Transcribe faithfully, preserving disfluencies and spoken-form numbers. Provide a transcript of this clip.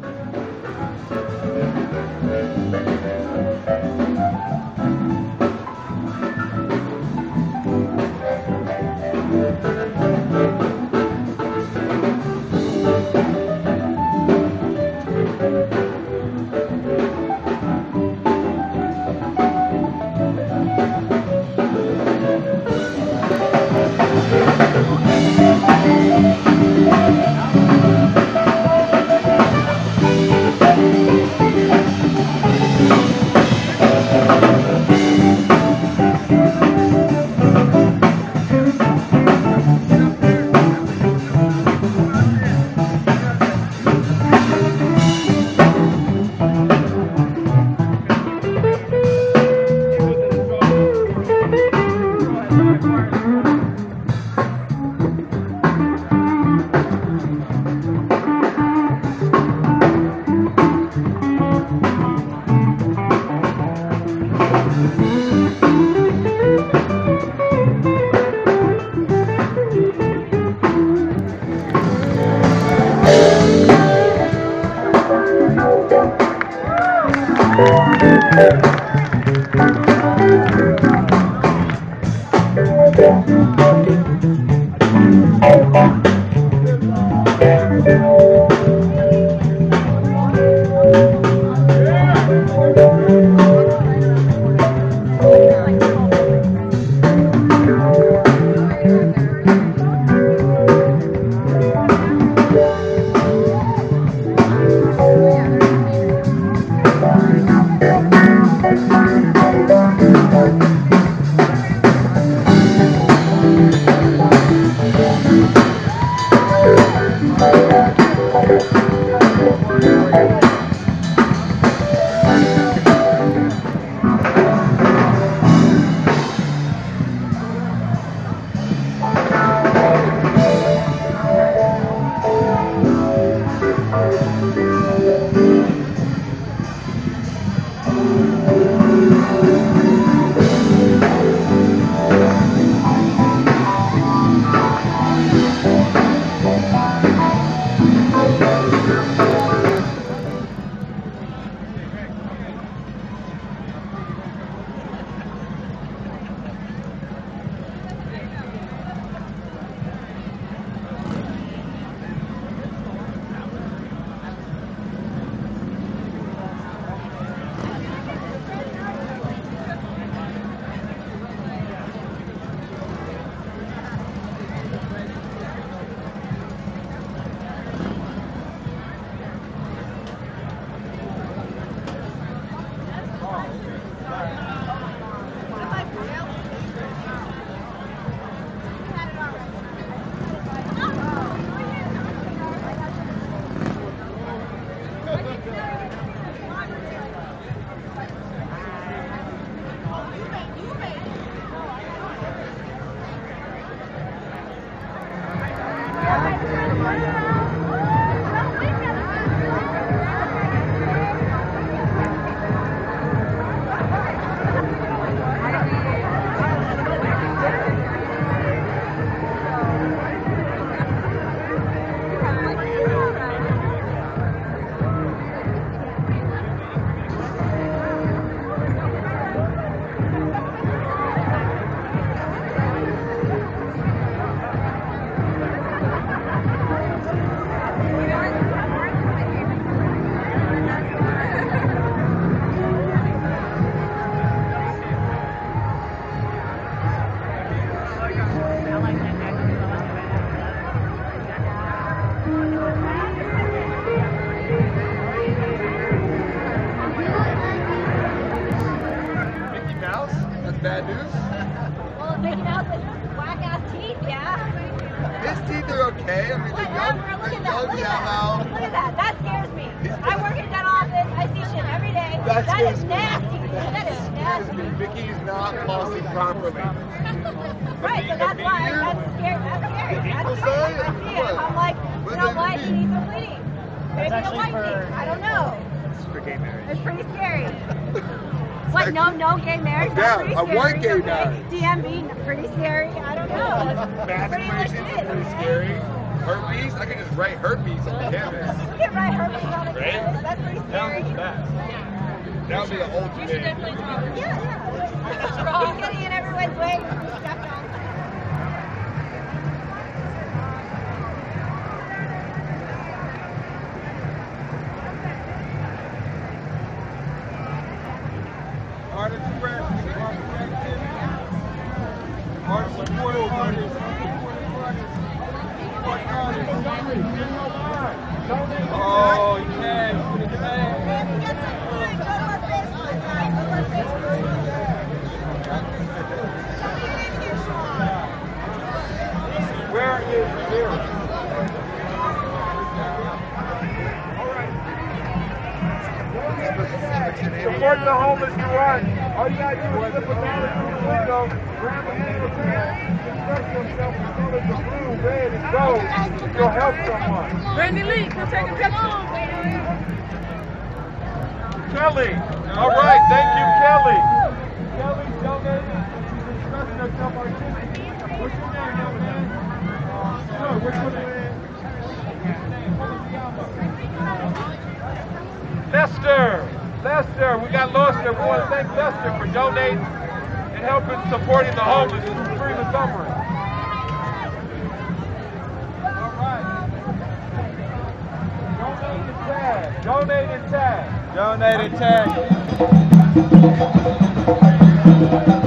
Bad news? Well, Mickey Mouse with whack-ass teeth, yeah. His teeth are okay. I mean, they're young, Whatever, look they're at that, young look at yellow. that. Look at that, that scares me. I work in a dental office, I see shit every day. That That scares is me. nasty. That is Scares me. nasty. Mickey's not flossing properly. Right, so that's why, that's scary, that's scary. That's People scary. say? I see it, I'm like, you know what, he needs some bleeding. Maybe a white teeth, I don't know. It's for gay marriage. It's pretty scary. What, no, no gay marriage? Yeah, That's pretty I scary. want gay Okay. marriage. D M V, pretty scary. I don't know. It's pretty Masturbation is legit, pretty okay? scary. Herpes? I could just write herpes on the canvas. You can write herpes on a Right? canvas. That's pretty scary. That would be the ultimate. Yeah, yeah. He's getting in everyone's way. Stepped on. Artist press, artist supported artists, oh, you can, you can. Get some food. Go to our Facebook. Right? Go to our Facebook. Where is here? Support the homeless you want. All you gotta do is slip a dollar through the window, grab a handle can, construct yourself with colors of blue, red, and gold. You'll help someone. Randy Lee, come take a picture. Kelly. All right, thank you, Kelly. Kelly donated. She's expressing herself artistically. What's your name, young man? Sure, what's your name? Lester. Lester, we got Lester. We want to thank Lester for donating and helping supporting the homeless during the summer. All right. Donate and tag. Donate and tag. Donate and tag.